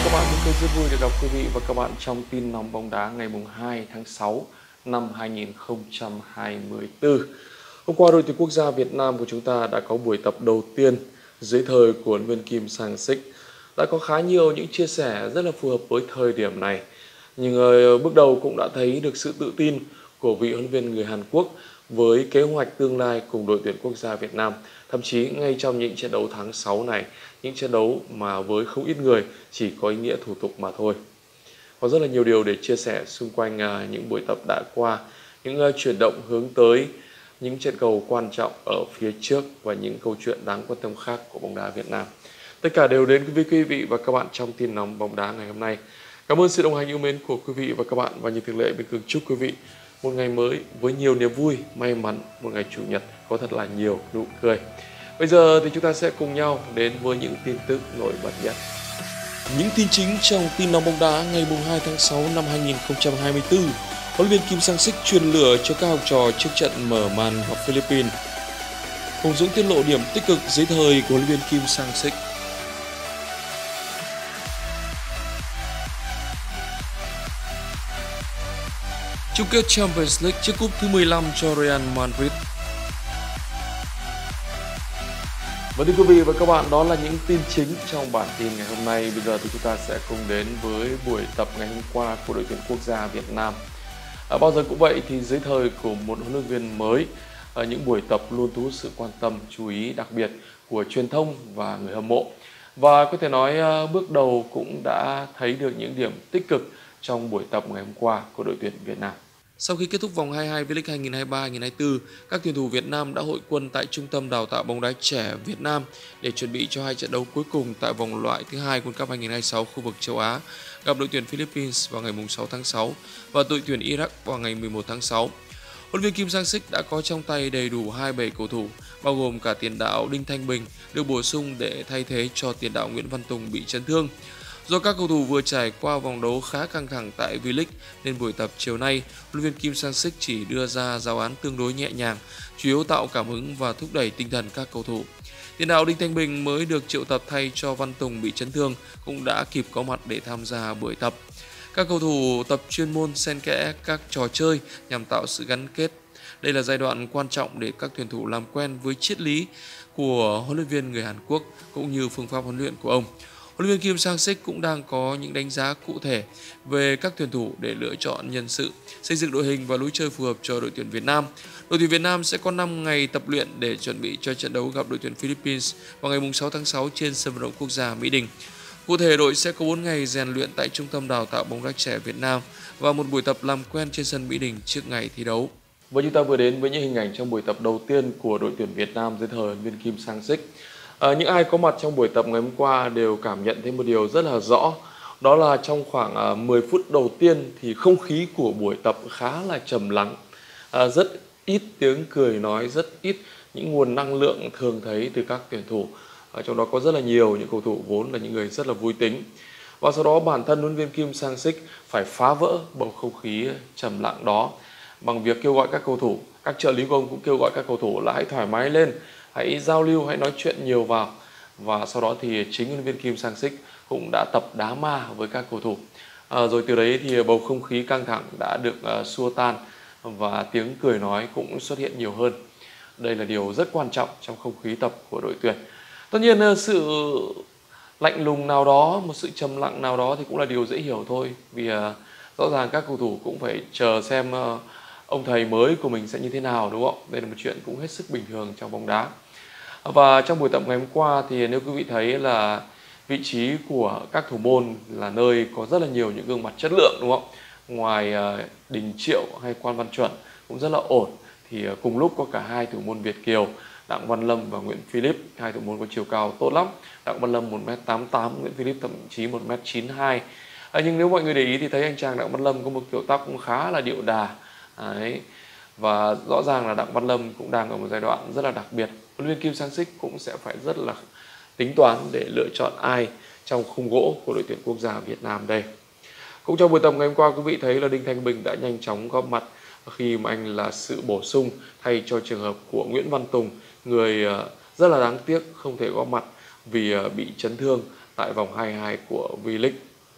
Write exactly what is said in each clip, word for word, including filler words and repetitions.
các bạn, chúng tôi rất vui được gặp quý vị và các bạn trong tin nóng bóng đá ngày hai tháng sáu năm hai nghìn không trăm hai mươi tư. Hôm qua, đội tuyển quốc gia Việt Nam của chúng ta đã có buổi tập đầu tiên dưới thời của huấn luyện viên Kim Sang-sik. Đã có khá nhiều những chia sẻ rất là phù hợp với thời điểm này. Nhưng uh, bước đầu cũng đã thấy được sự tự tin của vị huấn luyện viên người Hàn Quốc với kế hoạch tương lai cùng đội tuyển quốc gia Việt Nam. Thậm chí ngay trong những trận đấu tháng sáu này, những trận đấu mà với không ít người chỉ có ý nghĩa thủ tục mà thôi. Có rất là nhiều điều để chia sẻ xung quanh uh, những buổi tập đã qua, những uh, chuyển động hướng tới những trận cầu quan trọng ở phía trước và những câu chuyện đáng quan tâm khác của bóng đá Việt Nam. Tất cả đều đến với quý vị và các bạn trong tin nóng bóng đá ngày hôm nay. Cảm ơn sự đồng hành yêu mến của quý vị và các bạn, và như thường lệ, Biên Cường chúc quý vị một ngày mới với nhiều niềm vui, may mắn, một ngày chủ nhật có thật là nhiều nụ cười. Bây giờ thì chúng ta sẽ cùng nhau đến với những tin tức nổi bật nhất. Những tin chính trong tin nóng bóng đá ngày hai tháng sáu năm hai nghìn không trăm hai mươi tư. Huấn luyện viên Kim Sang-sik truyền lửa cho các học trò trước trận mở màn gặp Philippines. Hùng Dũng tiết lộ điểm tích cực dưới thời của huấn luyện viên Kim Sang-sik. Chung kết Champions League chiếc cúp thứ mười lăm cho Real Madrid. Và thưa quý vị và các bạn, đó là những tin chính trong bản tin ngày hôm nay. Bây giờ thì chúng ta sẽ cùng đến với buổi tập ngày hôm qua của đội tuyển quốc gia Việt Nam. À, bao giờ cũng vậy thì dưới thời của một huấn luyện viên mới, à, những buổi tập luôn thu hút sự quan tâm, chú ý đặc biệt của truyền thông và người hâm mộ. Và có thể nói à, bước đầu cũng đã thấy được những điểm tích cực trong buổi tập ngày hôm qua của đội tuyển Việt Nam. Sau khi kết thúc vòng hai mươi hai V-League hai nghìn không trăm hai mươi ba hai nghìn không trăm hai mươi tư, các tuyển thủ Việt Nam đã hội quân tại Trung tâm Đào tạo bóng đá trẻ Việt Nam để chuẩn bị cho hai trận đấu cuối cùng tại vòng loại thứ hai World Cup hai nghìn không trăm hai mươi sáu khu vực châu Á, gặp đội tuyển Philippines vào ngày sáu tháng sáu và đội tuyển Iraq vào ngày mười một tháng sáu. Huấn luyện viên Kim Sang-sik đã có trong tay đầy đủ hai mươi bảy cầu thủ, bao gồm cả tiền đạo Đinh Thanh Bình được bổ sung để thay thế cho tiền đạo Nguyễn Văn Tùng bị chấn thương. Do các cầu thủ vừa trải qua vòng đấu khá căng thẳng tại V-League nên buổi tập chiều nay, huấn luyện viên Kim Sang-sik chỉ đưa ra giáo án tương đối nhẹ nhàng, chủ yếu tạo cảm hứng và thúc đẩy tinh thần các cầu thủ. Tiền đạo Đinh Thanh Bình mới được triệu tập thay cho Văn Tùng bị chấn thương cũng đã kịp có mặt để tham gia buổi tập. Các cầu thủ tập chuyên môn xen kẽ các trò chơi nhằm tạo sự gắn kết. Đây là giai đoạn quan trọng để các tuyển thủ làm quen với triết lý của huấn luyện viên người Hàn Quốc cũng như phương pháp huấn luyện của ông. Huấn luyện viên Kim Sang-sik cũng đang có những đánh giá cụ thể về các tuyển thủ để lựa chọn nhân sự, xây dựng đội hình và lối chơi phù hợp cho đội tuyển Việt Nam. Đội tuyển Việt Nam sẽ có năm ngày tập luyện để chuẩn bị cho trận đấu gặp đội tuyển Philippines vào ngày sáu tháng sáu trên sân vận động quốc gia Mỹ Đình. Cụ thể, đội sẽ có bốn ngày rèn luyện tại Trung tâm Đào tạo bóng đá trẻ Việt Nam và một buổi tập làm quen trên sân Mỹ Đình trước ngày thi đấu. Và chúng ta vừa đến với những hình ảnh trong buổi tập đầu tiên của đội tuyển Việt Nam dưới thời huấn luyện viên Kim Sang-sik. À, những ai có mặt trong buổi tập ngày hôm qua đều cảm nhận thấy một điều rất là rõ. Đó là trong khoảng à, mười phút đầu tiên thì không khí của buổi tập khá là trầm lắng. À, rất ít tiếng cười nói, rất ít những nguồn năng lượng thường thấy từ các tuyển thủ. À, trong đó có rất là nhiều những cầu thủ vốn là những người rất là vui tính. Và sau đó bản thân huấn luyện viên Kim Sang-sik phải phá vỡ bầu không khí trầm lặng đó bằng việc kêu gọi các cầu thủ, các trợ lý của ông cũng kêu gọi các cầu thủ là hãy thoải mái lên, hãy giao lưu, hãy nói chuyện nhiều vào. Và sau đó thì chính huấn luyện viên Kim Sang-sik cũng đã tập đá ma với các cầu thủ. À, rồi từ đấy thì bầu không khí căng thẳng đã được uh, xua tan và tiếng cười nói cũng xuất hiện nhiều hơn. Đây là điều rất quan trọng trong không khí tập của đội tuyển. Tất nhiên sự lạnh lùng nào đó, một sự trầm lặng nào đó thì cũng là điều dễ hiểu thôi. Vì uh, rõ ràng các cầu thủ cũng phải chờ xem uh, ông thầy mới của mình sẽ như thế nào, đúng không? Đây là một chuyện cũng hết sức bình thường trong bóng đá. Và trong buổi tập ngày hôm qua thì nếu quý vị thấy là vị trí của các thủ môn là nơi có rất là nhiều những gương mặt chất lượng, đúng không? Ngoài uh, Đình Triệu hay Quan Văn Chuẩn cũng rất là ổn, thì uh, cùng lúc có cả hai thủ môn Việt kiều, Đặng Văn Lâm và Nguyễn Philip, hai thủ môn có chiều cao tốt lắm. Đặng Văn Lâm một mét tám mươi tám, Nguyễn Philip thậm chí một mét chín mươi hai. À, nhưng nếu mọi người để ý thì thấy anh chàng Đặng Văn Lâm có một kiểu tóc cũng khá là điệu đà. Đấy. Và rõ ràng là Đặng Văn Lâm cũng đang ở một giai đoạn rất là đặc biệt. Huấn luyện viên Kim Sang-sik cũng sẽ phải rất là tính toán để lựa chọn ai trong khung gỗ của đội tuyển quốc gia Việt Nam đây. Cũng trong buổi tập ngày hôm qua, quý vị thấy là Đinh Thanh Bình đã nhanh chóng góp mặt khi mà anh là sự bổ sung thay cho trường hợp của Nguyễn Văn Tùng, người rất là đáng tiếc không thể góp mặt vì bị chấn thương tại vòng hai mươi hai của V-League.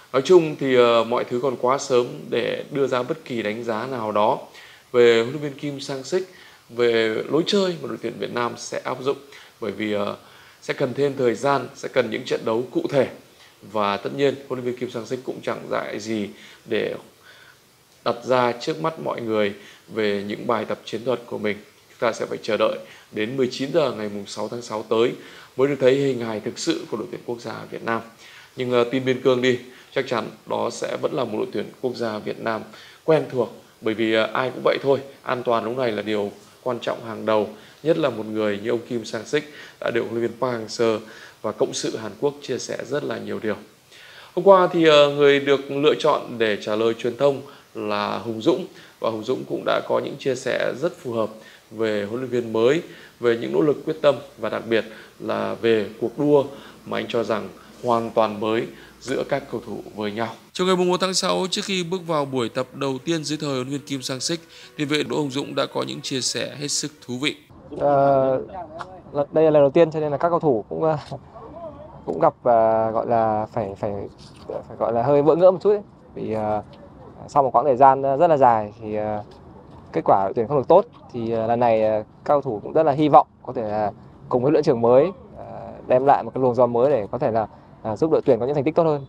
Nói chung thì uh, mọi thứ còn quá sớm để đưa ra bất kỳ đánh giá nào đó về huấn luyện viên Kim Sang-sik, về lối chơi mà đội tuyển Việt Nam sẽ áp dụng, bởi vì uh, sẽ cần thêm thời gian, sẽ cần những trận đấu cụ thể, và tất nhiên huấn luyện viên Kim Sang-sik cũng chẳng dại gì để đặt ra trước mắt mọi người về những bài tập chiến thuật của mình. Chúng ta sẽ phải chờ đợi đến mười chín giờ ngày sáu tháng sáu tới mới được thấy hình hài thực sự của đội tuyển quốc gia Việt Nam. Nhưng uh, tin biên cương đi, chắc chắn đó sẽ vẫn là một đội tuyển quốc gia Việt Nam quen thuộc, bởi vì uh, ai cũng vậy thôi, an toàn lúc này là điều quan trọng hàng đầu, nhất là một người như ông Kim Sang-sik đã được huấn luyện viên Park Hang-seo và cộng sự Hàn Quốc chia sẻ rất là nhiều điều. Hôm qua thì uh, người được lựa chọn để trả lời truyền thông là Hùng Dũng, và Hùng Dũng cũng đã có những chia sẻ rất phù hợp về huấn luyện viên mới, về những nỗ lực quyết tâm và đặc biệt là về cuộc đua mà anh cho rằng hoàn toàn mới giữa các cầu thủ với nhau. Trong ngày mùng một tháng sáu, trước khi bước vào buổi tập đầu tiên dưới thời huấn luyện viên Kim Sang-sik, tiền vệ Đỗ Hùng Dũng đã có những chia sẻ hết sức thú vị. À, đây là lần đầu tiên cho nên là các cầu thủ cũng cũng gặp uh, gọi là phải phải phải gọi là hơi bỡ ngỡ một chút ấy. Vì uh, sau một quãng thời gian rất là dài thì uh, kết quả đội tuyển không được tốt, thì uh, lần này uh, các cầu thủ cũng rất là hy vọng có thể là cùng với huấn luyện trưởng mới uh, đem lại một cái luồng gió mới để có thể là uh, giúp đội tuyển có những thành tích tốt hơn.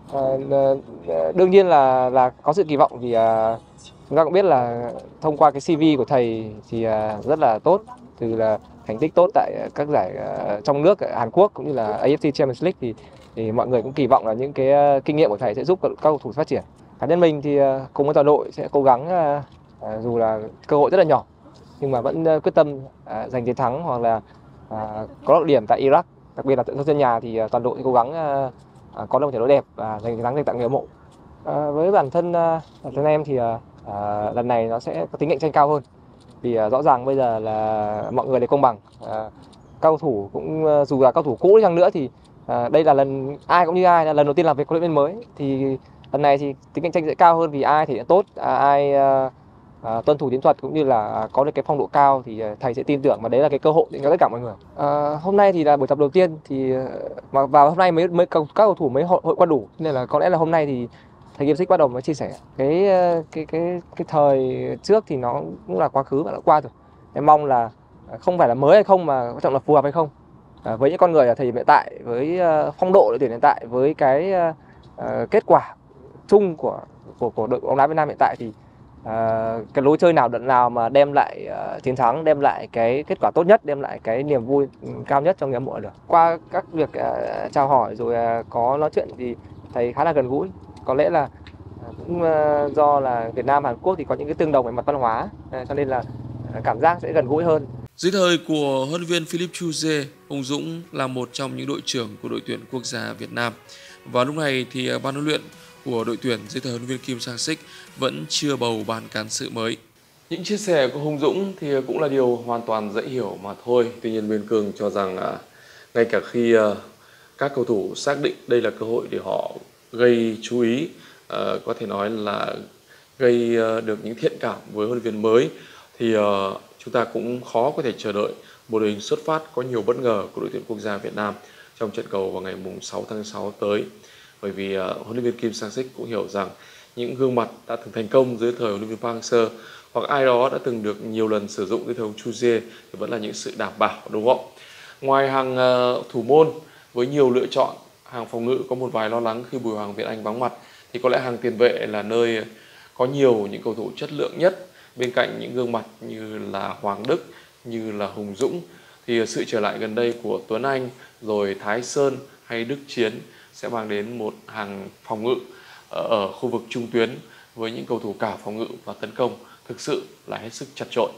Uh, uh, đương nhiên là là có sự kỳ vọng, vì uh, chúng ta cũng biết là thông qua cái xê vê của thầy thì uh, rất là tốt, từ là thành tích tốt tại các giải uh, trong nước Hàn Quốc cũng như là a ép xê Champions League, thì thì mọi người cũng kỳ vọng là những cái uh, kinh nghiệm của thầy sẽ giúp các cầu thủ phát triển. Cá nhân mình thì uh, cùng với toàn đội sẽ cố gắng uh, uh, dù là cơ hội rất là nhỏ nhưng mà vẫn uh, quyết tâm uh, giành chiến thắng, hoặc là uh, có được điểm tại Iraq, đặc biệt là tại sân nhà thì uh, toàn đội sẽ cố gắng uh, uh, có được một trận đấu đẹp và giành chiến thắng dành tặng người hâm mộ. Uh, với bản thân uh, bản thân em thì uh, uh, lần này nó sẽ có tính cạnh tranh cao hơn, vì uh, rõ ràng bây giờ là mọi người đều công bằng. Uh, cao thủ cũng uh, dù là cao thủ cũ đi chăng nữa thì uh, đây là lần ai cũng như ai là lần đầu tiên làm việc huấn luyện viên mới, thì lần này thì tính cạnh tranh sẽ cao hơn, vì ai thì tốt, uh, ai uh, uh, tuân thủ chiến thuật cũng như là có được cái phong độ cao thì uh, thầy sẽ tin tưởng, và đấy là cái cơ hội cho tất cả mọi người. Uh, hôm nay thì là buổi tập đầu tiên, thì uh, mà vào hôm nay mới mới các cầu thủ mới hội, hội qua đủ, nên là có lẽ là hôm nay thì thầy Kim Sik bắt đầu mới chia sẻ cái cái cái cái thời trước thì nó cũng là quá khứ và đã qua rồi. Em mong là không phải là mới hay không, mà quan trọng là phù hợp hay không. À, với những con người ở thời điểm hiện tại, với uh, phong độ đội tuyển hiện tại, với cái uh, kết quả chung của của của đội bóng đá Việt Nam hiện tại, thì uh, cái lối chơi nào đợt nào mà đem lại uh, chiến thắng, đem lại cái kết quả tốt nhất, đem lại cái niềm vui cao nhất cho người hâm mộ được. Qua các việc uh, chào hỏi rồi uh, có nói chuyện thì thầy khá là gần gũi. Có lẽ là cũng uh, do là Việt Nam Hàn Quốc thì có những cái tương đồng về mặt văn hóa, uh, cho nên là uh, cảm giác sẽ gần gũi hơn. Dưới thời của huấn luyện viên Philippe Chuze, Hùng Dũng là một trong những đội trưởng của đội tuyển quốc gia Việt Nam. Và lúc này thì ban huấn luyện của đội tuyển dưới thời huấn luyện viên Kim Sang-sik vẫn chưa bầu ban cán sự mới. Những chia sẻ của Hùng Dũng thì cũng là điều hoàn toàn dễ hiểu mà thôi. Tuy nhiên Biên Cương cho rằng à, ngay cả khi à, các cầu thủ xác định đây là cơ hội để họ gây chú ý, à, có thể nói là gây à, được những thiện cảm với huấn luyện viên mới, thì à, chúng ta cũng khó có thể chờ đợi một đội hình xuất phát có nhiều bất ngờ của đội tuyển quốc gia Việt Nam trong trận cầu vào ngày sáu tháng sáu tới. Bởi vì uh, huấn luyện viên Kim Sang-sik cũng hiểu rằng những gương mặt đã từng thành công dưới thời huấn luyện viên Park Hang-seo, hoặc ai đó đã từng được nhiều lần sử dụng dưới thời ông Chuze, thì vẫn là những sự đảm bảo, đúng không? Ngoài hàng uh, thủ môn với nhiều lựa chọn, hàng phòng ngự có một vài lo lắng khi Bùi Hoàng Việt Anh vắng mặt, thì có lẽ hàng tiền vệ là nơi có nhiều những cầu thủ chất lượng nhất. Bên cạnh những gương mặt như là Hoàng Đức, như là Hùng Dũng, thì sự trở lại gần đây của Tuấn Anh, rồi Thái Sơn hay Đức Chiến sẽ mang đến một hàng phòng ngự ở khu vực trung tuyến với những cầu thủ cả phòng ngự và tấn công thực sự là hết sức chặt chội.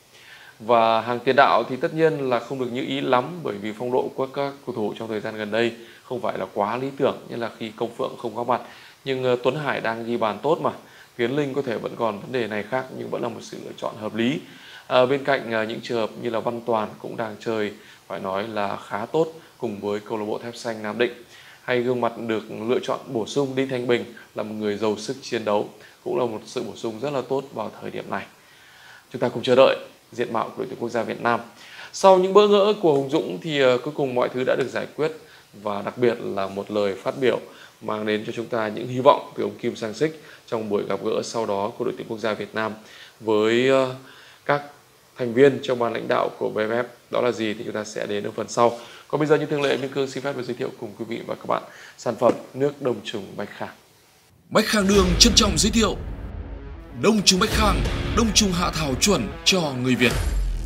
Và hàng tiền đạo thì tất nhiên là không được như ý lắm, bởi vì phong độ của các cầu thủ trong thời gian gần đây không phải là quá lý tưởng như là khi Công Phượng không có mặt. Nhưng Tuấn Hải đang ghi bàn tốt mà. Tiến Linh có thể vẫn còn vấn đề này khác, nhưng vẫn là một sự lựa chọn hợp lý. À, bên cạnh à, những trường hợp như là Văn Toàn cũng đang chơi phải nói là khá tốt cùng với câu lạc bộ Thép Xanh Nam Định. Hay gương mặt được lựa chọn bổ sung Đinh Thanh Bình là một người giàu sức chiến đấu, cũng là một sự bổ sung rất là tốt vào thời điểm này. Chúng ta cùng chờ đợi diện mạo của đội tuyển quốc gia Việt Nam. Sau những bỡ ngỡ của Hùng Dũng thì uh, cuối cùng mọi thứ đã được giải quyết và đặc biệt là một lời phát biểu mang đến cho chúng ta những hy vọng từ ông Kim Sang-sik trong buổi gặp gỡ sau đó của đội tuyển quốc gia Việt Nam với các thành viên trong ban lãnh đạo của vê ép ép. Đó là gì thì chúng ta sẽ đến ở phần sau. Còn bây giờ như thường lệ, Biên Cương xin phép được giới thiệu cùng quý vị và các bạn sản phẩm nước đông trùng Bách Khang. Bách Khang Đường trân trọng giới thiệu đông trùng Bách Khang, đông trùng hạ thảo chuẩn cho người Việt.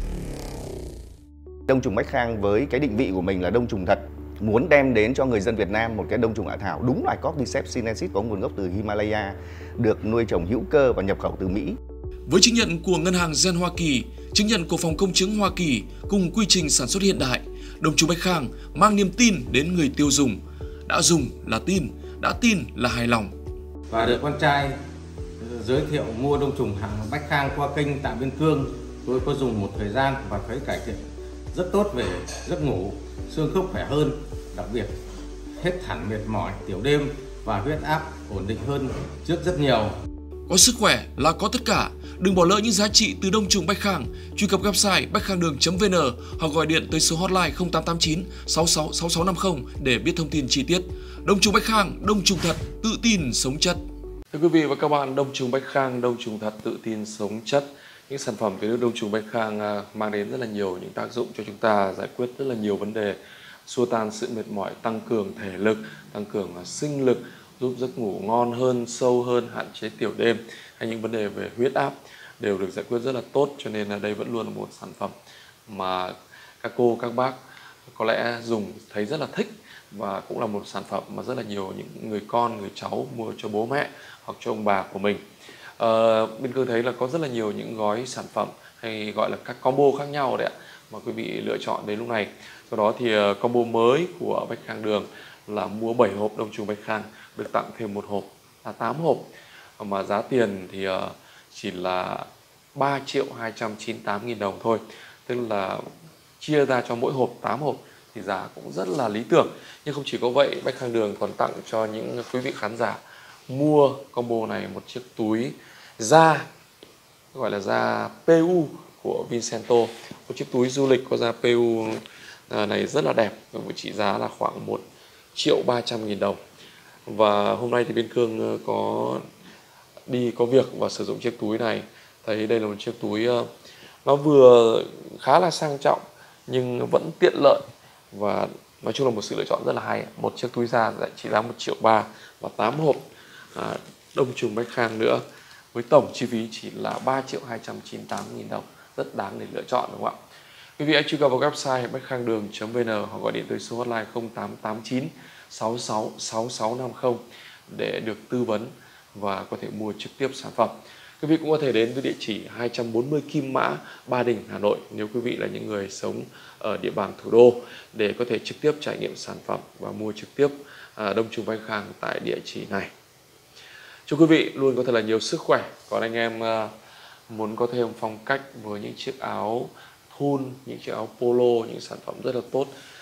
Đông trùng Bách Khang với cái định vị của mình là đông trùng thật, muốn đem đến cho người dân Việt Nam một cái đông trùng hạ thảo đúng loài Cordyceps sinensis có nguồn gốc từ Himalaya, được nuôi trồng hữu cơ và nhập khẩu từ Mỹ. Với chứng nhận của Ngân hàng Gen Hoa Kỳ, chứng nhận của Phòng Công chứng Hoa Kỳ cùng quy trình sản xuất hiện đại, đông trùng Bách Khang mang niềm tin đến người tiêu dùng. Đã dùng là tin, đã tin là hài lòng. Và được con trai giới thiệu mua đông trùng hàng Bách Khang qua kênh tại Biên Cương, tôi có dùng một thời gian và thấy cải thiện rất tốt về giấc ngủ, xương khớp khỏe hơn, đặc biệt hết hẳn mệt mỏi tiểu đêm và huyết áp ổn định hơn trước rất nhiều. Có sức khỏe là có tất cả. Đừng bỏ lỡ những giá trị từ đông trùng Bách Khang. Truy cập website bách khang đường chấm vn hoặc gọi điện tới số hotline không tám tám chín sáu sáu sáu sáu năm không để biết thông tin chi tiết. Đông trùng Bách Khang, đông trùng thật, tự tin sống chất. Thưa quý vị và các bạn, đông trùng Bách Khang, đông trùng thật, tự tin sống chất. Những sản phẩm từ nước đông trùng Bách Khang mang đến rất là nhiều những tác dụng cho chúng ta, giải quyết rất là nhiều vấn đề, xua tan sự mệt mỏi, tăng cường thể lực, tăng cường sinh lực, giúp giấc ngủ ngon hơn, sâu hơn, hạn chế tiểu đêm hay những vấn đề về huyết áp đều được giải quyết rất là tốt. Cho nên là đây vẫn luôn là một sản phẩm mà các cô, các bác có lẽ dùng thấy rất là thích, và cũng là một sản phẩm mà rất là nhiều những người con, người cháu mua cho bố mẹ hoặc cho ông bà của mình. À, Biên Cương thấy là có rất là nhiều những gói sản phẩm hay gọi là các combo khác nhau đấy ạ, mà quý vị lựa chọn đến lúc này. Sau đó thì combo mới của Bách Khang Đường là mua bảy hộp đông trùng Bách Khang được tặng thêm một hộp là tám hộp, mà giá tiền thì chỉ là ba triệu hai trăm chín mươi tám nghìn đồng thôi, tức là chia ra cho mỗi hộp tám hộp thì giá cũng rất là lý tưởng. Nhưng không chỉ có vậy, Bách Khang Đường còn tặng cho những quý vị khán giả mua combo này một chiếc túi da, gọi là da pê u của Vincento, một chiếc túi du lịch có da pê u này rất là đẹp, với trị giá là khoảng một triệu ba trăm nghìn đồng. Và hôm nay thì Biên Cương có đi có việc và sử dụng chiếc túi này, thấy đây là một chiếc túi nó vừa khá là sang trọng nhưng vẫn tiện lợi, và nói chung là một sự lựa chọn rất là hay. Một chiếc túi da trị giá một triệu ba và tám hộp à, đông trùng Bách Khang nữa, với tổng chi phí chỉ là ba triệu hai trăm chín mươi tám nghìn đồng, rất đáng để lựa chọn, đúng không ạ? Quý vị hãy truy cập vào website bách khang đường chấm vn hoặc gọi điện tới số hotline không tám tám chín sáu sáu sáu sáu năm không để được tư vấn và có thể mua trực tiếp sản phẩm. Quý vị cũng có thể đến với địa chỉ hai trăm bốn mươi Kim Mã, Ba Đình, Hà Nội nếu quý vị là những người sống ở địa bàn thủ đô, để có thể trực tiếp trải nghiệm sản phẩm và mua trực tiếp đông trùng Bách Khang tại địa chỉ này. Chúc quý vị luôn có thật là nhiều sức khỏe. Còn anh em muốn có thêm phong cách với những chiếc áo thun, những chiếc áo polo, những sản phẩm rất là tốt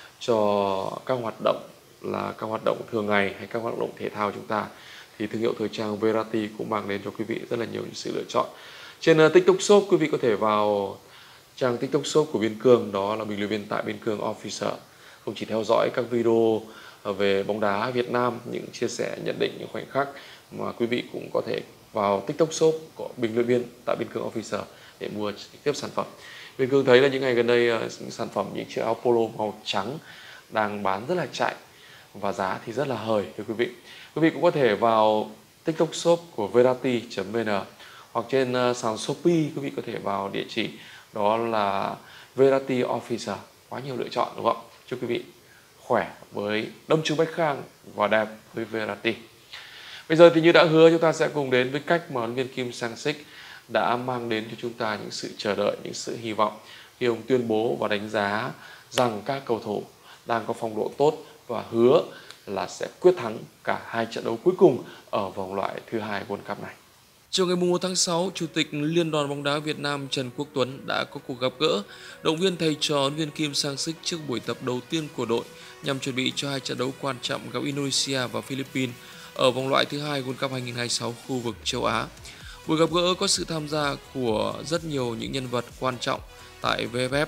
cho các hoạt động là các hoạt động thường ngày hay các hoạt động thể thao chúng ta, thì thương hiệu thời trang Verati cũng mang đến cho quý vị rất là nhiều những sự lựa chọn. Trên uh, TikTok Shop, quý vị có thể vào trang TikTok Shop của Biên Cương, đó là bình luận viên tại Biên Cương Official. Không chỉ theo dõi các video về bóng đá Việt Nam, những chia sẻ, nhận định, những khoảnh khắc, mà quý vị cũng có thể vào TikTok Shop của bình luận viên tại Biên Cương Official để mua trực tiếp sản phẩm. Biên Cương thấy là những ngày gần đây những sản phẩm, những chiếc áo polo màu trắng đang bán rất là chạy và giá thì rất là hời, thưa quý vị. Quý vị cũng có thể vào TikTok Shop của verati chấm vn hoặc trên sàn Shopee, quý vị có thể vào địa chỉ đó là Verati Official. Quá nhiều lựa chọn, đúng không? Chúc quý vị khỏe với đông trùng Bách Khang và đẹp với Verati. Bây giờ thì như đã hứa, chúng ta sẽ cùng đến với cách mà huấn luyện viên Kim Sang-sik đã mang đến cho chúng ta những sự chờ đợi, những sự hy vọng khi ông tuyên bố và đánh giá rằng các cầu thủ đang có phong độ tốt và hứa là sẽ quyết thắng cả hai trận đấu cuối cùng ở vòng loại thứ hai World Cup này. Chiều ngày mùng một tháng sáu, Chủ tịch Liên đoàn bóng đá Việt Nam Trần Quốc Tuấn đã có cuộc gặp gỡ động viên thầy trò huấn luyện viên Kim Sang-sik trước buổi tập đầu tiên của đội nhằm chuẩn bị cho hai trận đấu quan trọng gặp Indonesia và Philippines ở vòng loại thứ hai World Cup hai không hai sáu khu vực châu Á. Buổi gặp gỡ có sự tham gia của rất nhiều những nhân vật quan trọng tại vê ép ép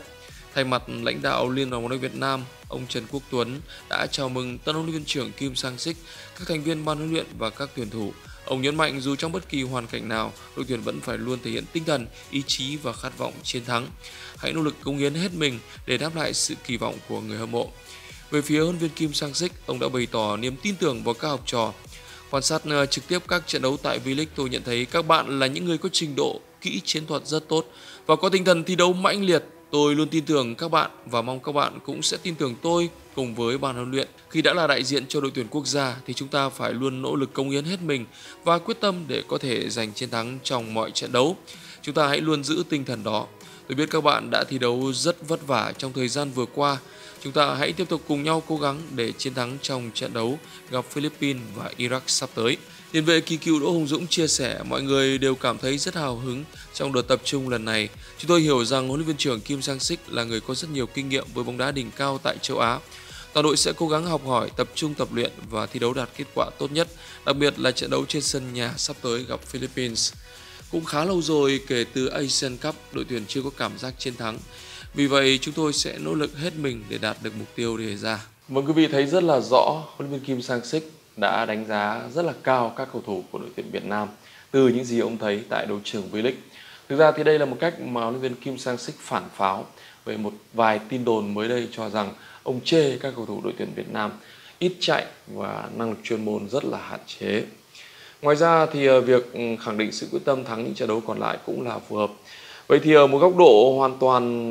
Thay mặt lãnh đạo Liên đoàn bóng đá Việt Nam, ông Trần Quốc Tuấn đã chào mừng tân huấn luyện viên trưởng Kim Sang-sik, các thành viên ban huấn luyện và các tuyển thủ. Ông nhấn mạnh dù trong bất kỳ hoàn cảnh nào, đội tuyển vẫn phải luôn thể hiện tinh thần, ý chí và khát vọng chiến thắng. Hãy nỗ lực cống hiến hết mình để đáp lại sự kỳ vọng của người hâm mộ. Về phía huấn luyện viên Kim Sang-sik, ông đã bày tỏ niềm tin tưởng vào các học trò. Quan sát trực tiếp các trận đấu tại V-League, tôi nhận thấy các bạn là những người có trình độ kỹ chiến thuật rất tốt và có tinh thần thi đấu mãnh liệt. Tôi luôn tin tưởng các bạn và mong các bạn cũng sẽ tin tưởng tôi cùng với ban huấn luyện. Khi đã là đại diện cho đội tuyển quốc gia thì chúng ta phải luôn nỗ lực cống hiến hết mình và quyết tâm để có thể giành chiến thắng trong mọi trận đấu. Chúng ta hãy luôn giữ tinh thần đó. Tôi biết các bạn đã thi đấu rất vất vả trong thời gian vừa qua. Chúng ta hãy tiếp tục cùng nhau cố gắng để chiến thắng trong trận đấu gặp Philippines và Iraq sắp tới. Tiền vệ kỳ cựu Đỗ Hùng Dũng chia sẻ mọi người đều cảm thấy rất hào hứng trong đợt tập trung lần này. Chúng tôi hiểu rằng huấn luyện viên trưởng Kim Sang-sik là người có rất nhiều kinh nghiệm với bóng đá đỉnh cao tại châu Á. Toàn đội sẽ cố gắng học hỏi, tập trung tập luyện và thi đấu đạt kết quả tốt nhất, đặc biệt là trận đấu trên sân nhà sắp tới gặp Philippines. Cũng khá lâu rồi kể từ Asian Cup, đội tuyển chưa có cảm giác chiến thắng. Vì vậy chúng tôi sẽ nỗ lực hết mình để đạt được mục tiêu đề ra. Vâng, quý vị thấy rất là rõ huấn luyện viên Kim Sang-sik đã đánh giá rất là cao các cầu thủ của đội tuyển Việt Nam từ những gì ông thấy tại đấu trường V-League. Thực ra thì đây là một cách mà huấn luyện viên Kim Sang-sik phản pháo về một vài tin đồn mới đây cho rằng ông chê các cầu thủ đội tuyển Việt Nam ít chạy và năng lực chuyên môn rất là hạn chế. Ngoài ra thì việc khẳng định sự quyết tâm thắng những trận đấu còn lại cũng là phù hợp. Vậy thì ở một góc độ hoàn toàn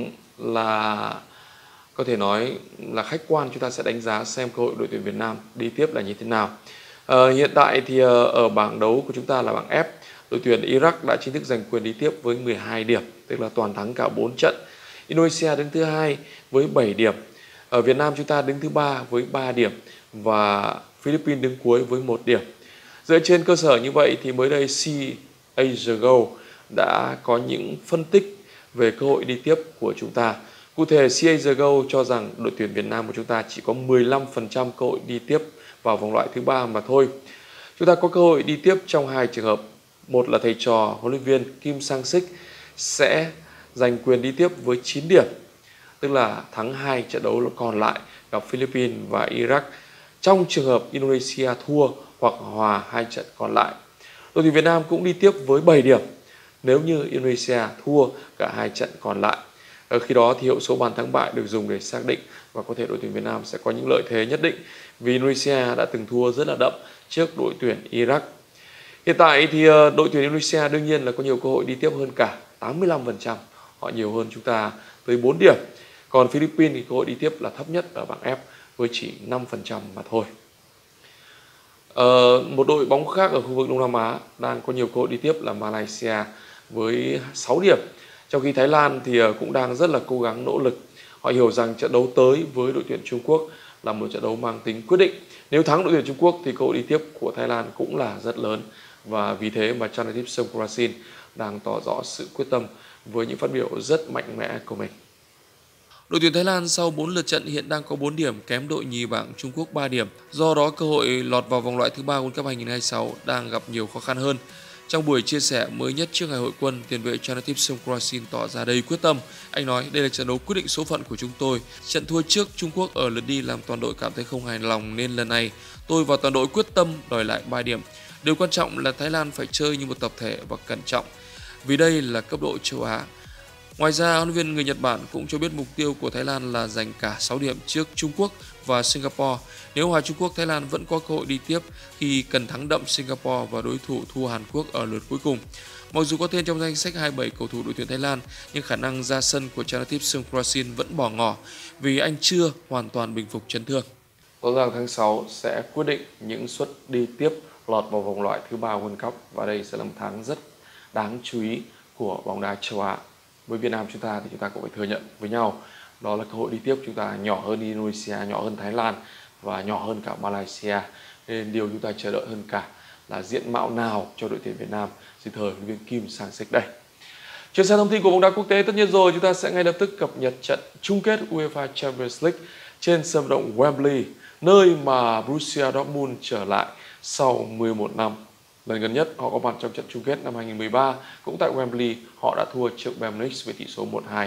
là có thể nói là khách quan, chúng ta sẽ đánh giá xem cơ hội đội tuyển Việt Nam đi tiếp là như thế nào. À, hiện tại thì ở bảng đấu của chúng ta là bảng F, đội tuyển Iraq đã chính thức giành quyền đi tiếp với mười hai điểm, tức là toàn thắng cả bốn trận. Indonesia đứng thứ hai với bảy điểm. Ở Việt Nam chúng ta đứng thứ ba với ba điểm và Philippines đứng cuối với một điểm. Dựa trên cơ sở như vậy thì mới đây CASGO đã có những phân tích về cơ hội đi tiếp của chúng ta. Cụ thể, CASGO cho rằng đội tuyển Việt Nam của chúng ta chỉ có mười lăm phần trăm cơ hội đi tiếp vào vòng loại thứ ba mà thôi. Chúng ta có cơ hội đi tiếp trong hai trường hợp. Một là thầy trò huấn luyện viên Kim Sang-sik sẽ giành quyền đi tiếp với chín điểm, tức là thắng hai trận đấu còn lại gặp Philippines và Iraq. Trong trường hợp Indonesia thua hoặc hòa hai trận còn lại, đội tuyển Việt Nam cũng đi tiếp với bảy điểm nếu như Indonesia thua cả hai trận còn lại. Ở khi đó thì hiệu số bàn thắng bại được dùng để xác định và có thể đội tuyển Việt Nam sẽ có những lợi thế nhất định vì Indonesia đã từng thua rất là đậm trước đội tuyển Iraq. Hiện tại thì đội tuyển Indonesia đương nhiên là có nhiều cơ hội đi tiếp hơn cả, tám mươi lăm phần trăm. Họ nhiều hơn chúng ta tới bốn điểm. Còn Philippines thì cơ hội đi tiếp là thấp nhất ở bảng F với chỉ năm phần trăm mà thôi. Ờ, một đội bóng khác ở khu vực Đông Nam Á đang có nhiều cơ hội đi tiếp là Malaysia với sáu điểm. Trong khi Thái Lan thì cũng đang rất là cố gắng nỗ lực. Họ hiểu rằng trận đấu tới với đội tuyển Trung Quốc là một trận đấu mang tính quyết định. Nếu thắng đội tuyển Trung Quốc thì cơ hội đi tiếp của Thái Lan cũng là rất lớn. Và vì thế mà Chanathip Songkrasin đang tỏ rõ sự quyết tâm với những phát biểu rất mạnh mẽ của mình. Đội tuyển Thái Lan sau bốn lượt trận hiện đang có bốn điểm, kém đội nhì bảng Trung Quốc ba điểm. Do đó cơ hội lọt vào vòng loại thứ ba World Cup hai không hai sáu đang gặp nhiều khó khăn hơn. Trong buổi chia sẻ mới nhất trước ngày hội quân, tiền vệ Chanathip Songkrasin tỏ ra đầy quyết tâm. Anh nói, đây là trận đấu quyết định số phận của chúng tôi. Trận thua trước Trung Quốc ở lượt đi làm toàn đội cảm thấy không hài lòng nên lần này tôi và toàn đội quyết tâm đòi lại ba điểm. Điều quan trọng là Thái Lan phải chơi như một tập thể và cẩn trọng, vì đây là cấp độ châu Á. Ngoài ra, huấn luyện viên người Nhật Bản cũng cho biết mục tiêu của Thái Lan là giành cả sáu điểm trước Trung Quốc và Singapore. Nếu hòa Trung Quốc, Thái Lan vẫn có cơ hội đi tiếp khi cần thắng đậm Singapore và đối thủ thua Hàn Quốc ở lượt cuối cùng. Mặc dù có tên trong danh sách hai mươi bảy cầu thủ đội tuyển Thái Lan, nhưng khả năng ra sân của Chanathip Songkrasin vẫn bỏ ngỏ vì anh chưa hoàn toàn bình phục chấn thương. Rõ ràng tháng sáu sẽ quyết định những suất đi tiếp lọt vào vòng loại thứ ba World Cup và đây sẽ là một tháng rất đáng chú ý của bóng đá châu Á. Với Việt Nam chúng ta thì chúng ta cũng phải thừa nhận với nhau đó là cơ hội đi tiếp chúng ta nhỏ hơn Indonesia, nhỏ hơn Thái Lan và nhỏ hơn cả Malaysia. Nên điều chúng ta chờ đợi hơn cả là diện mạo nào cho đội tuyển Việt Nam dưới thời huấn luyện viên Kim Sang-sik đây. Chuyển sang thông tin của bóng đá quốc tế, tất nhiên rồi chúng ta sẽ ngay lập tức cập nhật trận chung kết UEFA Champions League trên sân vận động Wembley, nơi mà Borussia Dortmund trở lại sau mười một năm. Lần gần nhất họ có mặt trong trận chung kết năm hai không một ba cũng tại Wembley, họ đã thua trước Bayern Munich với tỷ số một hai.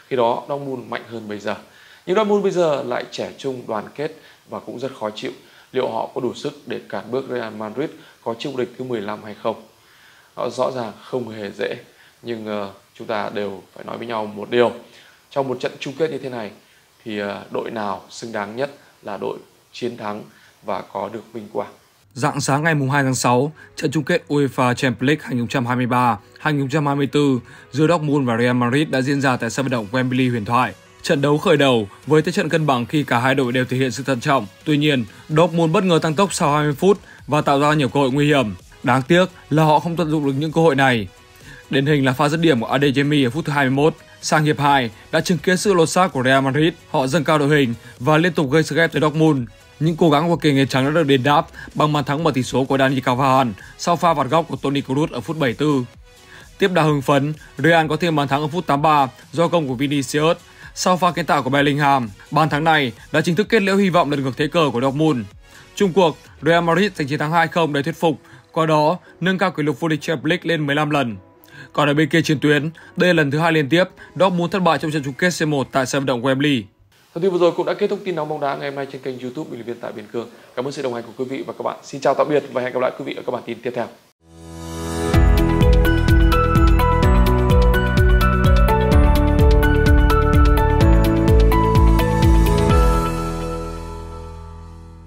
Khi đó Dortmund mạnh hơn bây giờ. Nhưng Dortmund bây giờ lại trẻ trung, đoàn kết và cũng rất khó chịu. Liệu họ có đủ sức để cản bước Real Madrid có chức vô địch thứ mười lăm hay không? Họ rõ ràng không hề dễ. Nhưng uh, chúng ta đều phải nói với nhau một điều. Trong một trận chung kết như thế này thì uh, đội nào xứng đáng nhất là đội chiến thắng và có được vinh quang. Rạng sáng ngày hai tháng sáu, trận chung kết UEFA Champions League hai không hai ba hai không hai tư giữa Dortmund và Real Madrid đã diễn ra tại sân vận động Wembley huyền thoại. Trận đấu khởi đầu với thế trận cân bằng khi cả hai đội đều thể hiện sự thận trọng. Tuy nhiên, Dortmund bất ngờ tăng tốc sau hai mươi phút và tạo ra nhiều cơ hội nguy hiểm. Đáng tiếc là họ không tận dụng được những cơ hội này. Điển hình là pha dứt điểm của Adeyemi ở phút thứ hai mươi mốt. Sang hiệp hai đã chứng kiến sự lột xác của Real Madrid. Họ dâng cao đội hình và liên tục gây sức ép tới Dortmund. Những cố gắng của kèn người trắng đã được đền đáp bằng bàn thắng mở tỷ số của Dani Carvajal sau pha phạt góc của Toni Kroos ở phút bảy mươi tư. Tiếp đà hưng phấn, Real có thêm bàn thắng ở phút tám mươi ba do công của Vinicius sau pha kiến tạo của Bellingham. Bàn thắng này đã chính thức kết liễu hy vọng lật ngược thế cờ của Dortmund. Chung cuộc, Real Madrid giành chiến thắng hai không đầy thuyết phục, qua đó nâng cao kỷ lục vô địch Champions League lên mười lăm lần. Còn ở bên kia chiến tuyến, đây là lần thứ hai liên tiếp Dortmund thất bại trong trận chung kết C một tại sân vận động Wembley. Thông tin vừa rồi cũng đã kết thúc tin nóng bóng đá ngày hôm nay trên kênh YouTube Bình luận viên tại Biên Cương. Cảm ơn sự đồng hành của quý vị và các bạn. Xin chào tạm biệt và hẹn gặp lại quý vị ở các bản tin tiếp theo.